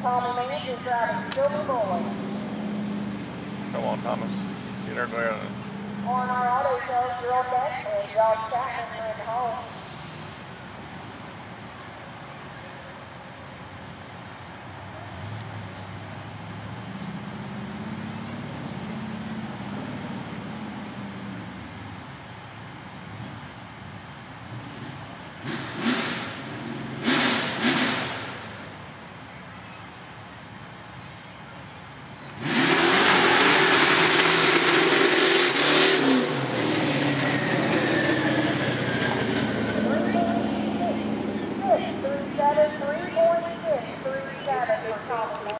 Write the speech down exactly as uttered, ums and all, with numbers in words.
Tommy Means is driving Silver Boy. Come on, Thomas. Get her there. On our auto show, Girl Beck and Josh Chapman are in the home.